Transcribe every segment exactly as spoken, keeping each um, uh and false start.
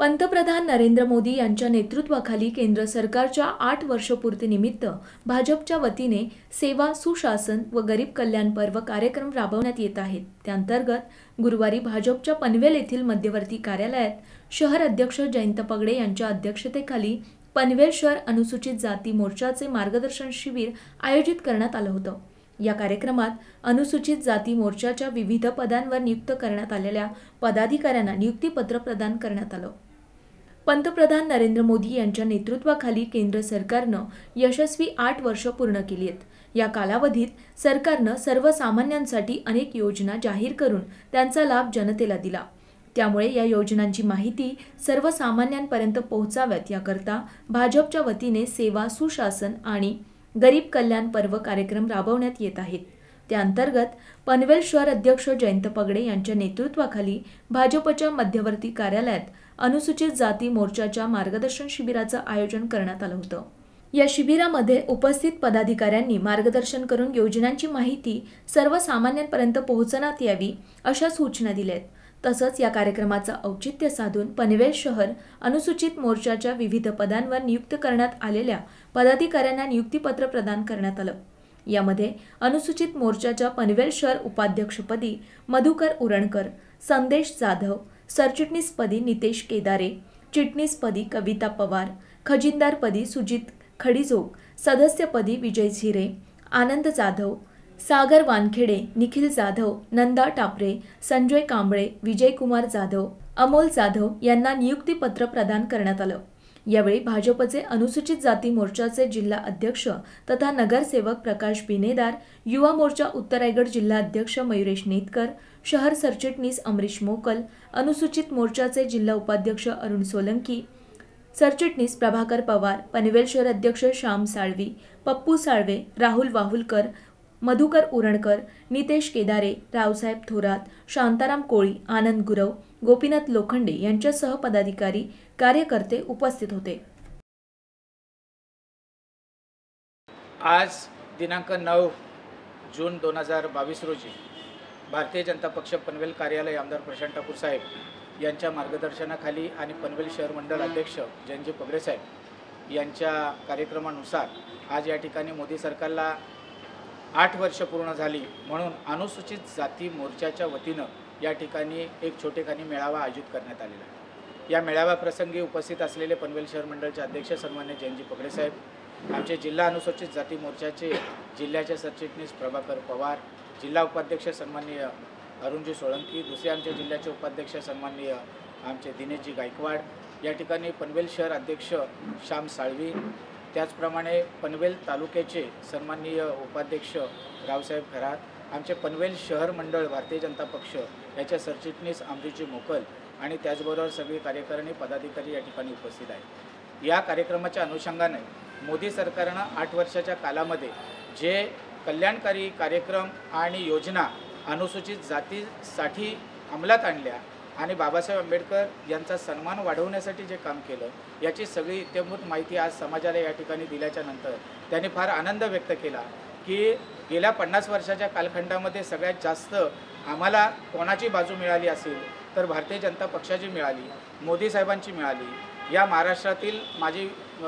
पंतप्रधान नरेंद्र मोदी यांच्या नेतृत्वाखाली केंद्र सरकारच्या आठ वर्षपूर्तीनिमित्त भाजपच्या वतीने सेवा, सुशासन व गरीब कल्याण पर्व कार्यक्रम राबवण्यात येत आहेत। त्याअंतर्गत गुरुवारी भाजपच्या पनवेल येथील मध्यवर्ती कार्यालयात शहर अध्यक्ष जयंत पगडे यांच्या अध्यक्षतेखाली पनवेल शहर अनुसूचित जाती मोर्चाचे मार्गदर्शन शिबिर आयोजित करण्यात आलं होतं। या कार्यक्रमात अनुसूचित जाती मोर्चाच्या विविध पदांवर नियुक्त करण्यात आलेल्या पदाधिकाऱ्यांना नियुक्तीपत्र प्रदान करण्यात आलं। पंतप्रधान नरेंद्र मोदी यांच्या नेतृत्वाखाली केंद्र सरकारनं यशस्वी आठ वर्ष पूर्ण केली आहेत। या कालावधीत सरकारनं सर्वसामान्यांसाठी अनेक योजना जाहीर करून त्यांचा लाभ जनतेला दिला। त्यामुळे या योजनांची माहिती सर्वसामान्यांपर्यंत पोहोचाव्यात याकरता भाजपच्या वतीने सेवा, सुशासन आणि गरीब कल्याण पर्व कार्यक्रम राबवण्यात येत आहेत। त्याअंतर्गत पनवेल शहर अध्यक्ष जयंत पगडे यांच्या नेतृत्वाखाली भाजपच्या मध्यवर्ती कार्यालयात अनुसूचित जाती मोर्चाच्या मार्गदर्शन शिबिराचं आयोजन करण्यात आलं होतं। या शिबिरामध्ये उपस्थित पदाधिकाऱ्यांनी मार्गदर्शन करून योजनांची माहिती सर्वसामान्यांपर्यंत पोहोचवण्यात यावी अशा सूचना दिल्या आहेत। तसंच या कार्यक्रमाचं औचित्य साधून पनवेल शहर अनुसूचित मोर्चाच्या विविध पदांवर नियुक्त करण्यात आलेल्या पदाधिकाऱ्यांना नियुक्तीपत्र प्रदान करण्यात आलं। यामध्ये अनुसूचित मोर्चाच्या पनवेल शहर उपाध्यक्षपदी मधुकर उरणकर, संदेश जाधव, सरचिटणीसपदी नितेश केदारे, चिटणीसपदी कविता पवार, खजिनदारपदी सुजित खडीजोग, सदस्यपदी विजय झिरे, आनंद जाधव, सागर वानखेडे, निखिल जाधव, नंदा टापरे, संजय कांबळे, विजयकुमार जाधव, अमोल जाधव यांना नियुक्तीपत्र प्रदान करण्यात आलं। यावेळी भाजपचे अनुसूचित जाती मोर्चाचे जिल्हा अध्यक्ष तथा नगरसेवक प्रकाश बिनेदार, युवा मोर्चा उत्तर रायगड जिल्हा अध्यक्ष मयुरेश नेतकर, शहर सरचिटणीस अमरीश मोकल, अनुसूचित मोर्चाचे जिल्हा उपाध्यक्ष अरुण सोलंकी, सरचिटणीस प्रभाकर पवार, पनवेल शहर अध्यक्ष श्याम साळवी, पप्पू साळवे, राहुल वाहुलकर, मधुकर उरणकर, नितेश केदारे, रावसाहेब थोरात, शांताराम कोळी, आनंद गुरव, गोपीनाथ लोखंडे यांच्यासह पदाधिकारी, कार्यकर्ते उपस्थित होते। आज दिनांक नऊ जून दोन हजार बावीस रोजी भारतीय जनता पक्ष पनवेल कार्यालय आमदार प्रशांत ठाकूर साहेब यांच्या मार्गदर्शनाखाली आणि पनवेल शहर मंडळ अध्यक्ष जयंत पगडे साहेब यांच्या कार्यक्रमानुसार आज या ठिकाणी मोदी सरकारला आठ वर्ष पूर्ण झाली म्हणून अनुसूचित जाती मोर्चाच्या वतीनं या ठिकाणी एक छोटेखानी मेळावा आयोजित करण्यात आलेला आहे। या मेळाव्याप्रसंगी उपस्थित असलेले पनवेल शहर मंडळाचे अध्यक्ष सन्मान्य जयंत पगडे साहेब, आमचे जिल्हा अनुसूचित जाती मोर्चाचे जिल्ह्याचे सरचिटणीस प्रभाकर पवार, जिल्हा उपाध्यक्ष सन्माननीय अरुणजी सोळंकी, दुसरे आमचे जिल्ह्याचे उपाध्यक्ष सन्माननीय आमचे दिनेशजी गायकवाड, या ठिकाणी पनवेल शहर अध्यक्ष श्याम साळवी, त्याचप्रमाणे पनवेल तालुक्याचे सन्माननीय उपाध्यक्ष रावसाहेब खरात, आमचे पनवेल शहर मंडळ भारतीय जनता पक्ष याचे सरचिटणीस अमरीशजी मोकल आणि त्याचबरोबर सगळे कार्यकारिणी पदाधिकारी या ठिकाणी उपस्थित आहेत। या कार्यक्रमाच्या अनुषंगाने मोदी सरकारनं आठ वर्षाच्या कालामध्ये जे कल्याणकारी कार्यक्रम आणि योजना अनुसूचित जातीसाठी अंमलात आणल्या आणि बाबासाहेब आंबेडकर यांचा सन्मान वाढवण्यासाठी जे काम केलं याची सगळी इत्यंभूत माहिती आज समाजाला या ठिकाणी दिल्याच्या नंतर त्यांनी फार आनंद व्यक्त केला की गेल्या पन्नास वर्षाच्या कालखंडामध्ये सगळ्यात जास्त आम्हाला कोणाची बाजू मिळाली असेल तर भारतीय जनता पक्षाची मिळाली, मोदी साहेबांची मिळाली, या महाराष्ट्रातील माजी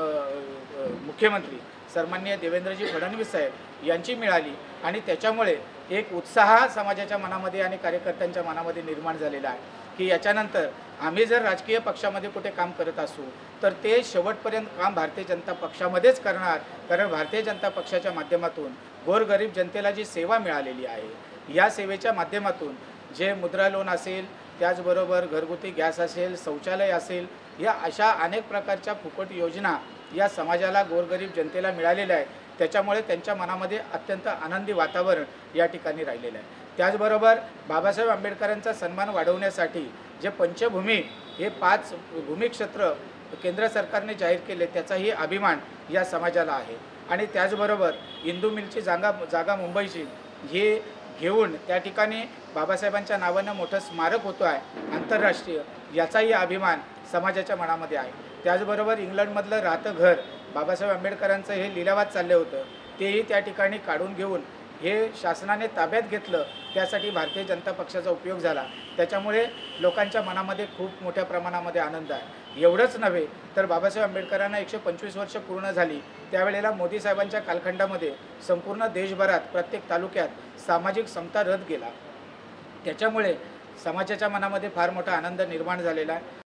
मुख्यमंत्री सन्माननीय देवेंद्रजी फडणवीस साहेब यांची मिळाली आणि त्याच्यामुळे एक उत्साह समाजाच्या मनामध्ये आणि कार्यकर्त्यांच्या मनामध्ये निर्माण झालेला आहे की याच्यानंतर आम्ही जर राजकीय पक्षामध्ये कुठे काम करत असू तर ते शेवटपर्यंत काम भारतीय जनता पक्षामध्येच करणार, कारण भारतीय जनता पक्षाच्या माध्यमातून गोरगरीब जनतेला जी सेवा मिळालेली आहे या सेवेच्या माध्यमातून जे मुद्रा लोन असेल, त्याचबरोबर घरगुती गॅस असेल, शौचालय असेल, या अशा अनेक प्रकारच्या फुकट योजना या समाजाला गोरगरीब जनतेला मिळालेल्या आहेत। त्याच्यामुळे त्यांच्या मनामध्ये अत्यंत आनंदी वातावरण या ठिकाणी राहिलेलं आहे। त्याचबरोबर बाबासाहेब आंबेडकरांचा सन्मान वाढवण्यासाठी जे पंचभूमी हे पाच भूमिक्षेत्र केंद्र सरकारने जाहीर केले त्याचाही अभिमान या समाजाला आहे आणि त्याचबरोबर इंदू मिलची जागा जागा मुंबईची हे घेऊन त्या ठिकाणी बाबासाहेबांच्या नावानं मोठं स्मारक होतो आहे आंतरराष्ट्रीय, याचाही अभिमान समाजाच्या मनामध्ये आहे। त्याचबरोबर इंग्लंडमधलं राहतं घर बाबासाहेब आंबेडकरांचं हे लिलावात चाललं होतं तेही त्या ठिकाणी काढून घेऊन हे शासनाने ताब्यात घेतलं, त्यासाठी भारतीय जनता पक्षाचा उपयोग झाला. त्याच्यामुळे लोकांच्या मनामध्ये खूप मोठ्या प्रमाणामध्ये आनंद आहे. एवढंच नव्हे तर बाबासाहेब आंबेडकरांना एकशे पंचवीस वर्ष पूर्ण झाली, त्यावेळेला मोदी साहेबांच्या कालखंडामध्ये संपूर्ण देशभरात प्रत्येक तालुक्यात सामाजिक समता रथ गेला. त्याच्यामुळे समाजाच्या मनामध्ये फार मोठा आनंद निर्माण झालेला आहे.